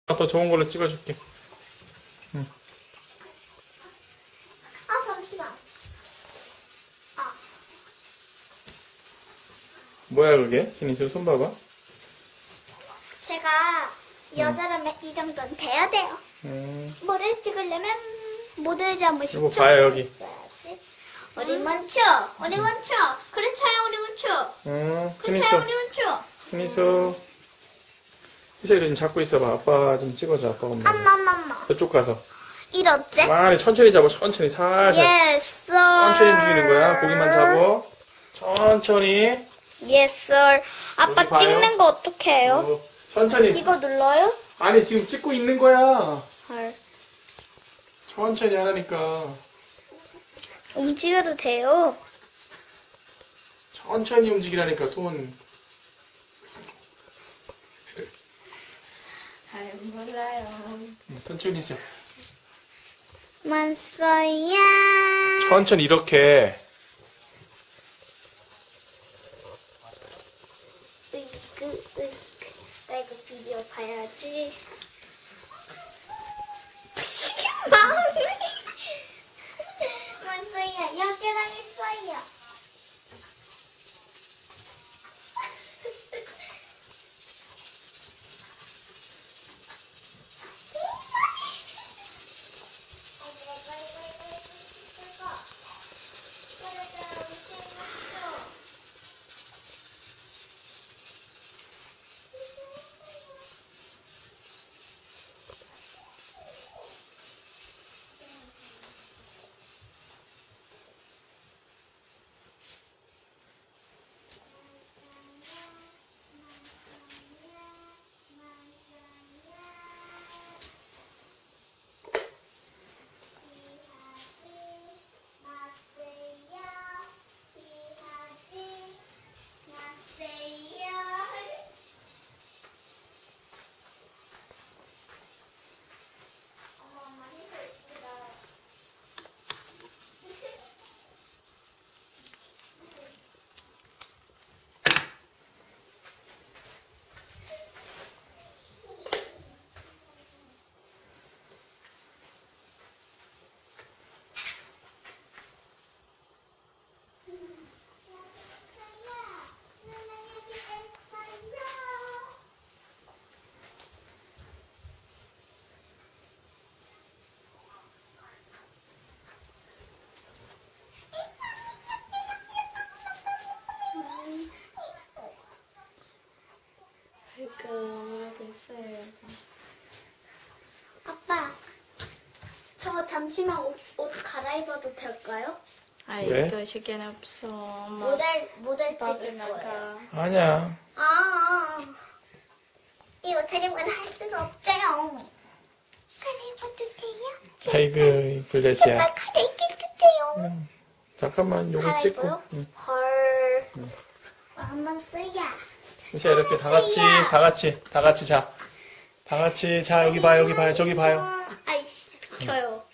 더 좋은 걸로 찍어줄게. 응. 아, 잠시만. 아, 뭐야 그게? 신이수 손 봐봐. 제가 여자라면 이 정도는 돼야 돼요. 모델 찍으려면 모델 잠옷이 이거 봐요, 여기. 있어야지. 우리 원추, 우리 원추. 그렇죠요, 우리 원추. 그렇죠요, 신이수. 우리 원추. 신이수. 희철이 좀 잡고 있어봐. 아빠 좀 찍어줘. 아빠가 엄마. 엄마. 저쪽 가서. 이렇지? 많이 천천히 잡아. 천천히 살살. Yes, sir. 천천히 움직이는 거야. 고기만 잡어. 천천히. Yes, sir. 아빠 여기 봐요. 찍는 거 어떻게 해요? 천천히. 이거 눌러요? 아니 지금 찍고 있는 거야. 헐. 천천히 하라니까. 움직여도 돼요? 천천히 움직이라니까 손. 잘 몰라요. 천천히 있어. 만써야. 천천히 이렇게. 으이그. 나 이거 비디오 봐야지. 마음이. 만써야, 여기랑 있어요. 그러니까 아무래도 있어요. 아빠, 저 잠시만 옷 갈아입어도 될까요? 아이, 왜? 그 시간 없어. 엄마 모델 밥을 찍을 거예요. 나가. 아니야. 이거 차림은 할 수가 없어요. 갈아입어도 돼요? 아이고 불자지야. 제발 갈아입게 주세요. 잠깐만 요거 찍고. 갈아입어요? 헐. 한번 써야. 이제 이렇게 다 같이 자. 다 같이 자 여기 봐요 저기 봐요. 아이씨, 비켜요.